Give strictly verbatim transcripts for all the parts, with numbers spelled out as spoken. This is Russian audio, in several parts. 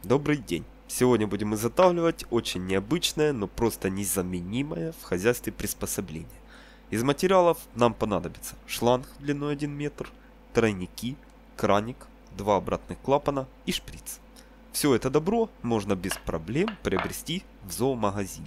Добрый день! Сегодня будем изготавливать очень необычное, но просто незаменимое в хозяйстве приспособление. Из материалов нам понадобится шланг длиной один метр, тройники, краник, два обратных клапана и шприц. Все это добро можно без проблем приобрести в зоомагазине.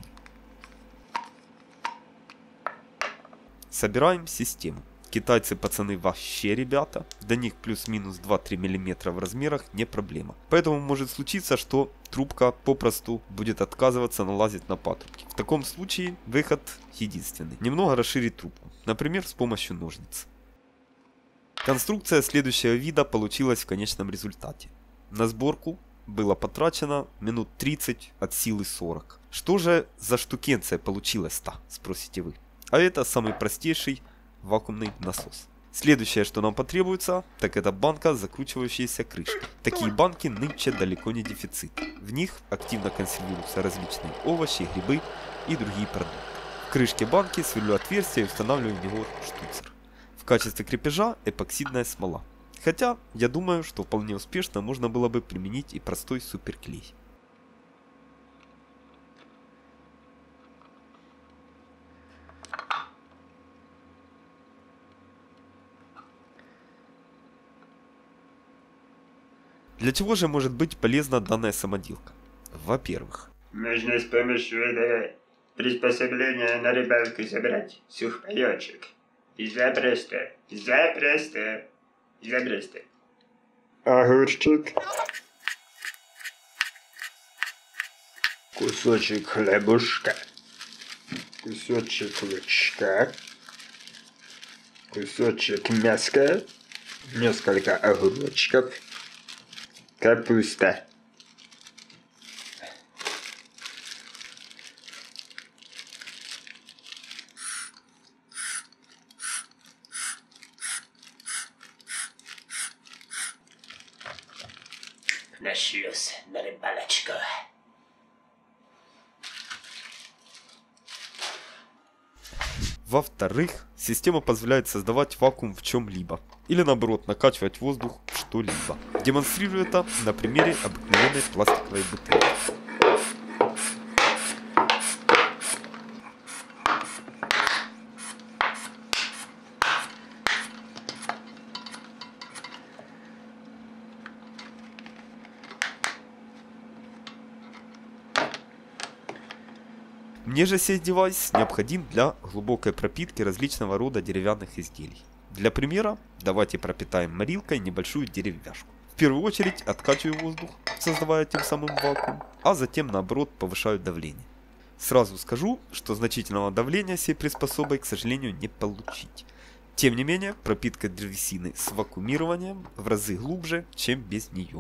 Собираем систему. Китайцы пацаны вообще ребята, до них плюс-минус два-три миллиметра в размерах не проблема. Поэтому может случиться, что трубка попросту будет отказываться налазить на патрубки. В таком случае выход единственный. Немного расширить трубку, например с помощью ножниц. Конструкция следующего вида получилась в конечном результате. На сборку было потрачено минут тридцать от силы сорок. Что же за штукенция получилась-то, спросите вы. А это самый простейший вакуумный насос. Следующее, что нам потребуется, так это банка с закручивающейся крышкой. Такие банки нынче далеко не дефицит. В них активно консервируются различные овощи, грибы и другие продукты. В крышке банки сверлю отверстие и устанавливаю в него штуцер. В качестве крепежа эпоксидная смола. Хотя, я думаю, что вполне успешно можно было бы применить и простой суперклей. Для чего же может быть полезна данная самоделка? Во-первых, можно с помощью этого приспособления на рыбалку собрать сухпайочек. И запросто, запросто, запросто. Огурчик. Кусочек хлебушка. Кусочек лучка. Кусочек мяска. Несколько огурчиков. Капуста. На шлюз, на рыбалочку. Во-вторых, система позволяет создавать вакуум в чем-либо. Или наоборот, накачивать воздух в что-либо. Демонстрирую это на примере обыкновенной пластиковой бутылки. Мне же сей девайс необходим для глубокой пропитки различного рода деревянных изделий. Для примера, давайте пропитаем морилкой небольшую деревяшку. В первую очередь откачиваю воздух, создавая тем самым вакуум, а затем наоборот повышаю давление. Сразу скажу, что значительного давления сей приспособой, к сожалению, не получить. Тем не менее, пропитка древесины с вакуумированием в разы глубже, чем без нее.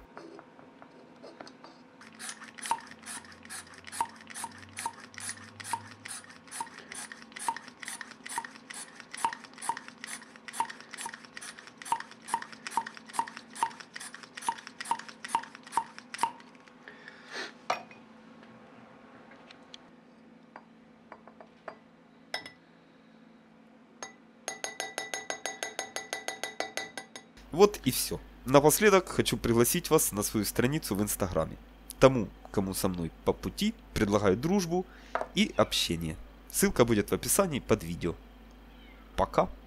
Вот и все. Напоследок хочу пригласить вас на свою страницу в Инстаграме. Тому, кому со мной по пути, предлагаю дружбу и общение. Ссылка будет в описании под видео. Пока!